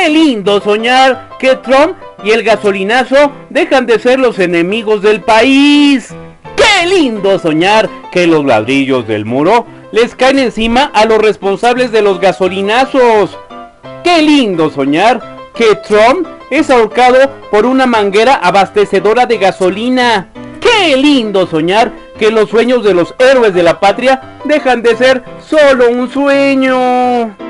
¡Qué lindo soñar que Trump y el gasolinazo dejan de ser los enemigos del país! ¡Qué lindo soñar que los ladrillos del muro les caen encima a los responsables de los gasolinazos! ¡Qué lindo soñar que Trump es ahorcado por una manguera abastecedora de gasolina! ¡Qué lindo soñar que los sueños de los héroes de la patria dejan de ser solo un sueño!